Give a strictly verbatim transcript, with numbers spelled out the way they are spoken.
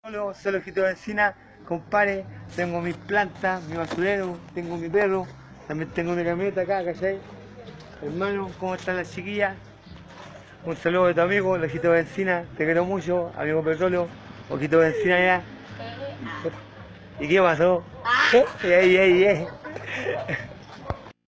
Solo, solo ojito de encina, compadre, tengo mis plantas, mi basurero, tengo mi perro, también tengo mi camioneta acá, ¿cachai? Hermano, ¿cómo están las chiquillas? Un saludo de tu amigo, el ojito de encina, te quiero mucho, amigo Petróleo, ojito de encina ya. ¿Y qué pasó? ¡Ey, ey, ey!